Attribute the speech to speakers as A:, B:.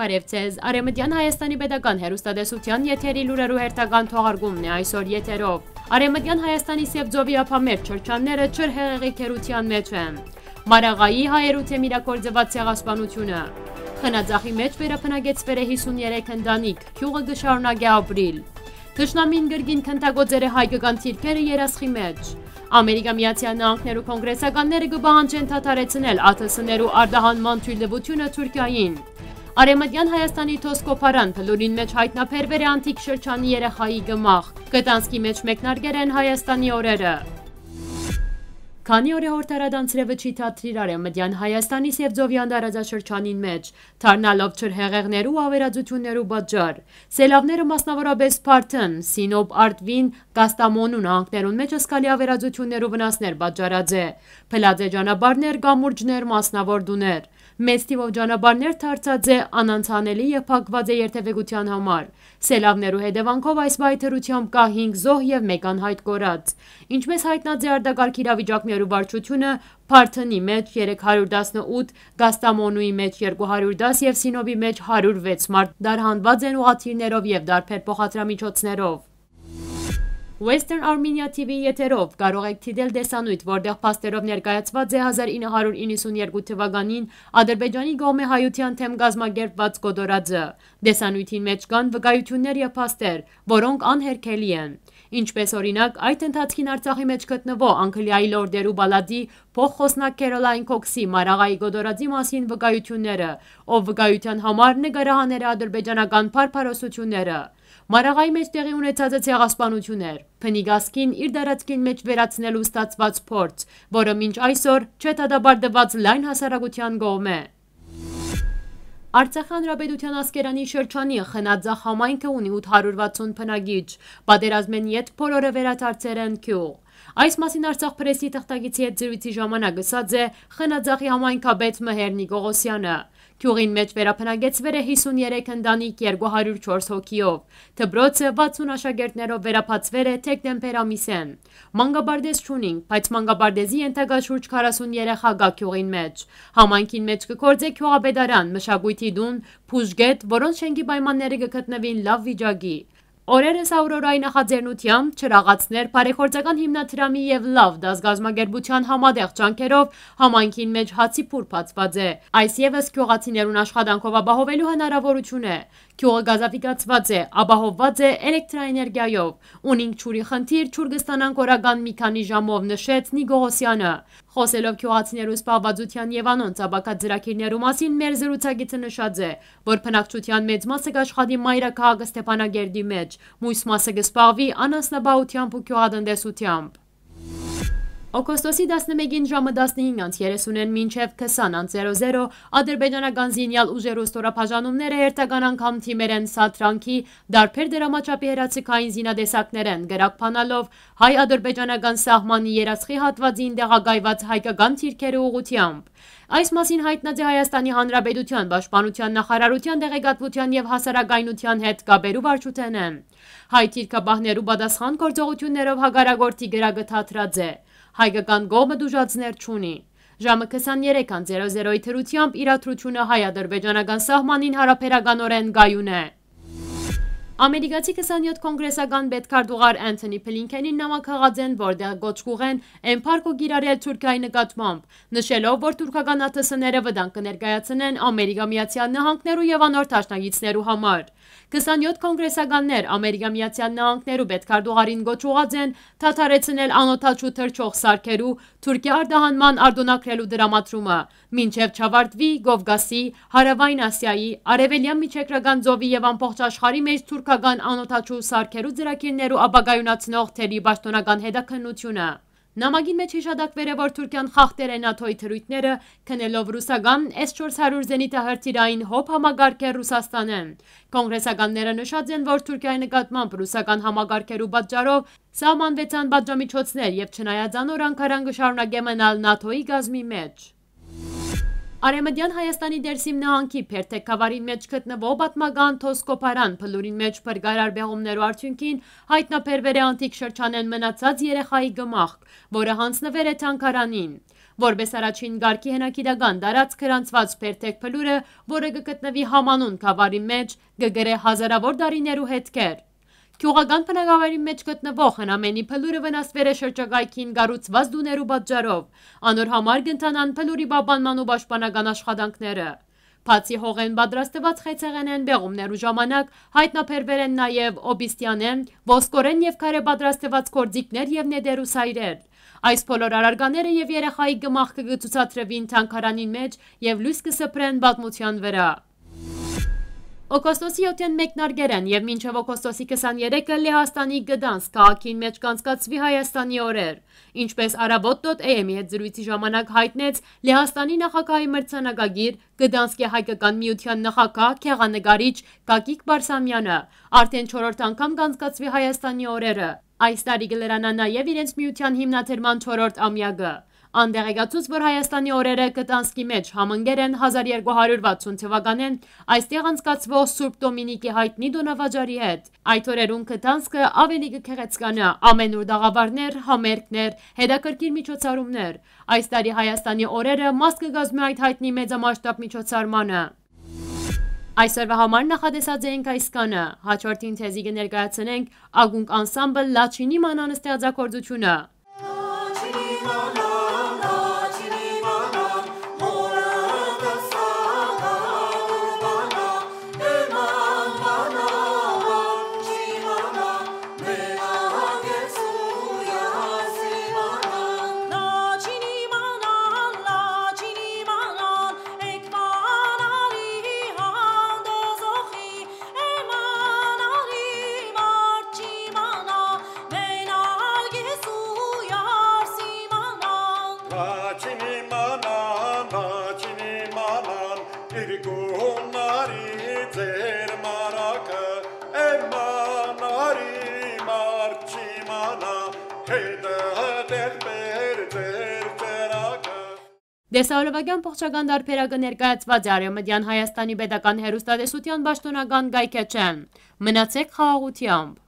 A: Բարև ձեզ, Արևմտյան Հայաստանի պետական հեռուստատեսության եթերի լուրերու հերթական թողարկումն է այսօր եթերով։ Արևմտյան Հայաստանի Սևծովի ափամերձ շրջանները ջրհեղեղի քերության մեջ են։ Մարաղայի հայերու թեմ իրագործված ցեղասպանությունը։ Խնաձախի մեջ վերափնագեցվել է 53 ընտանիք, գյուղը կշարունակի ապրիլ։ Թշնամին գրգին քննագործել է հայկական թիրքերը երասխի մեջ։ Ամերիկա Միացյալ Նահանգներու կոնգրեսականները կպահանջեն դադարեցնել ԱԹՍ-ներու արտահանման թույլտվությունը Թուրքիային։ Արևմտյան Հայաստանի Թոսկոփարան փլուրին մեջ հայտնաբերվել է անտիկ շրջանի երեխայի գմախ։ Գտանցքի մեջ մեկնարկել են Հայաստանի օրերը։ Քանի օր է հորդարադանցրը վճի թատրիր Արևմտյան Հայաստանի Սևծովյան տարածաշրջանին մեջ, դառնալով ջրհեղեղներու ավերածություններու պատճառ։ Սելավները մասնավորապես Փարթն, Սինոպ, Արտվին, Կաստամոնու նահանգներուն մեջ զգալի ավերածություններու վնասներ պատճառած է։ Փլած է ճանապարհներ, կամուրջներ, մասնավոր դուներ։ Մեծ թիվով ճանապարհներ դարձած է անանցանելի եւ փակված է երթևեկության համար։ Սելավներու հետևանքով այս բայթերությամբ կա 5 զոհ եւ 1 անհայտ կորած։ Ինչպես հայտնած է արտակարգ իրավիճակներու վարչությունը, Փարթնի մեջ 318, Գաստամոնուի մեջ 210 եւ Սինոպի մեջ 106 մարդ դարհանված են ուղղաթիռներով եւ դարբեր փոխադրամիջոցներով։ Western Armenia TV եթերով կարող եք դիտել տեսանյութ, որտեղ փաստերով ներկայացված է 1992 թվականին Ադրբեջանի կողմէ հայության թեմ կազմակերպված գոտորածը։ Տեսանյութին մեջ կան վկայություններ եւ փաստեր, որոնք անհերքելի են։ Ինչպես օրինակ, այդ ընթացքին Արցախի մեջ գտնվող Անկլիայի լորդերու բալադի փոխխոսնակ Քերոլայն Քոքսի Մարաղայի գոտորածի մասին վկայությունները, ով վկայության համար նկարահանել է ադրբեջանական փարփարոսությունները։ Մարաղայի մեջ տեղի ունեցած ցեղասպանություններ, փնիգասկին իր դարածքին մեջ վերացնելու ստացված փորձ, որը մինչ այսօր չէ դադարեցված լայն հասարակության կողմէ։ Արցախի հանրապետության ասկերանի շրջանի Խնաձախ համայնքը ունի 860 բնակիչ, պատերազմեն յետ բոլորը վերադարձել են գյուղ։ Այս մասին Արցախ պրեսի թղթակիցի հետ զրույցի ժամանակ ասաց է Խնաձախի համայնքապետ Մհեր Նիկողոսյանը։ Գյուղին մեջ վերափնագեցվել է 53 ընտանիք 204 հոգիով։ Դպրոցը 60 աշակերտներով վերափացվել է դեկտեմբեր ամիսեն։ Մանկաբարձ չունենք, բայց մանկաբարձի ենթակա շուրջ 40 երեխա կա գյուղին մեջ։ Համայնքին մեջ կգործե գյուղապետարան, մշակույթի տուն, բուժգետ, որոնց շենքի պայմանները կգտնվին լավ վիճակի։ Օրերս Աուրորայի նախաձեռնությամբ չրաղացներ բարեգործական հիմնադրամի եւ լավ դասգազմագերբության համատեղ ջանքերով համայնքին մեջ հացի փուր բացված է։ Այս եւս գյուղացիներուն աշխատանքով ապահովելու հնարավորություն է։ Գյուղը գազաֆիկացված է, ապահովված է էլեկտրաէներգիայով։ Ունինք ջուրի խնդիր, ջուր կստանանք օրական մի քանի ժամով, նշեց Նիկողոսյանը։ Խոսելով գյուղացիներու զբաղվածության եւ անոնց ապակած ծրագիրներու մասին մեր զրուցակիցը նշած է, որ բնակչության մեծ մասը կաշխատի մայրաքաղաք Ստեփանագերդի մեջ, մույս մասը կզբաղվի անասնապահությամբ ու գյուղատնտեսությամբ։ Օգոստոսի 11-ին ժամը 15:30-ին մինչև 20:00 ադրբեջանական զինյալ ուժերու ստորաբաժանումները հերթական անգամ թիմեր են սատրանքի դարբեր դրամաչափի հերացիկային զինադեսակներ են գրակփանալով հայ-ադրբեջանական սահմանի երասխի հատվածին տեղակայված հայկական թիրքերի ուղղությամբ։ Այս մասին հայտնած է Հայաստանի Հանրապետության Պաշտպանության նախարարության տեղեկատվության եւ հասարակայնության հետ կապերու վարչութենը։ Հայ թիրքապահներու պատասխան գործողություններով հագարագործի գրագը թատրած է։ Հայկական կողմը դժուժացներ չունի։ Ժամը 23:00-ի թրությամբ իրադրությունը հայ-ադրբեջանական սահմանին հարաբերականորեն գայուն է։ Ամերիկացի 27 կոնգրեսական պետքարտուղար Անթոնի Բլինքենին նամակահղած են, որտեղ գոչ կուղեն էմբարգո կիրառել Թուրքիայի նկատմամբ, նշելով, որ թուրքական ԱԹՍ-ները վտանգ կներկայացնեն Ամերիկա Միացյալ Նահանգներու եւ անոր դաշնակիցներու համար։ 27 կոնգրեսականներ Ամերիկա Միացյալ Նահանգներու պետքարտուղարին գոչ ուղղած են դադարեցնել անօթաչու թռչող սարքերու Թուրքիա արտահանման արձանագրելու դրամատրումը, մինչև չավարտվի Կովկասի, Հարավային Ասիայի, Արևելյան Միջերկրական ծովի եւ ամբողջ աշխարհի մեջ թուրքական անօթաչու սարքերու ծրագիրներու ապագայունացնող թերի պաշտոնական հետաքննությունը։ Նամակին մեջ հիշատակվել է, որ Թուրքիան խախտել է ՆԱԹՕ-ի թրույթները, քննելով ռուսական S-400 զենիթահրթիռային հոբ համակարգեր Ռուսաստանեն։ Կոնգրեսականները նշած են, որ Թուրքիայի նկատմամբ ռուսական համակարգերու պատճառով սահմանվեցան պատժամիջոցներ եւ չնայած անոր Անկարան կշարունակե մնալ ՆԱԹՕ-ի կազմի մեջ։ Արևմտյան Հայաստանի Դերսիմ նահանգի Փերթեք գավառի մեջ գտնվող պատմական Թոսկոփարան փլուրին մեջ փրկարար բեղումներու արդյունքին հայտնաբերվել է անտիկ շրջանեն մնացած երեխայի գմախ, որը հանձնվել է թանգարանին։ որպես առաջին գարքի հենակիրական դարած գրանցված Փերթեք փլուրը, որը կգտնվի Համանուն գավառի մեջ, կգրե հազարավոր դարիներու հետքեր։ Գյուղական բնակավայրի մեջ գտնվող հնամենի փլուրը վնասվել է շրջակայքին կառուցված դուներու պատճառով, անոր համար կընթանան փլուրի պահպանման ու պաշտպանական աշխատանքները։ Բացի հողեն պատրաստված խեցեղենեն բեղումներու ժամանակ հայտնաբերվել են նաև օբիստյանեն, ոսկորեն եւ քարե պատրաստված գործիքներ եւ նետերու սայրեր։ Այս բոլոր առարկաները եւ երեխայի գմախքը կցուցադրվին թանգարանին մեջ եւ լույս կսփռեն պատմության վրա։ Օգոստոսի 7-ին մեկնարկել եւ մինչեւ օգոստոսի 23-ը Լեհաստանի Գդանսկ քաղաքին մեջ կանցկացվի Հայաստանի օրեր։ Ինչպես Արաբոտ.am-ի հետ զրույցի ժամանակ հայտնեց Լեհաստանի նախագահի մրցանակագիր Գդանսկի հայկական միության նախագահ քեղանկարիչ Կակիկ Բարսամյանը, արդեն 4-րդ անգամ կանցկացվի Հայաստանի օրերը։ Այս տարի կլրանա նաեւ իրենց միության հիմնադրման 4-րդ ամյակը։ Անդեղեկացուց, որ Հայաստանի օրերը Գտանսկի մեջ համընկել են 1260 թվականին այստեղ անցկացվող Սուրբ Դոմինիկի հայտնի դոնավաճառի հետ։ Այդ օրերուն Գտանսկը ավելի կգեղեցկանա, ամենուր դաղավարներ, համերգներ, հետաքրքիր միջոցառումներ։ Այս տարի Հայաստանի օրերը մաս կգազմի այդ հայտնի մեծամասշտաբ միջոցառմանը։ Այսօրվա համար նախատեսած էինք այս կանը, հաջորդին թեզի կներկայացնենք ակունք անսամբլ Լաչինի մանան ստեղծագործությունը։ Դեսահոլովակյան փոխչական դարբերակը ներկայացված է Արևմտյան Հայաստանի պետական հեռուստատեսության պաշտոնական կայքէջեն։ Մնացեք խաղաղությամբ։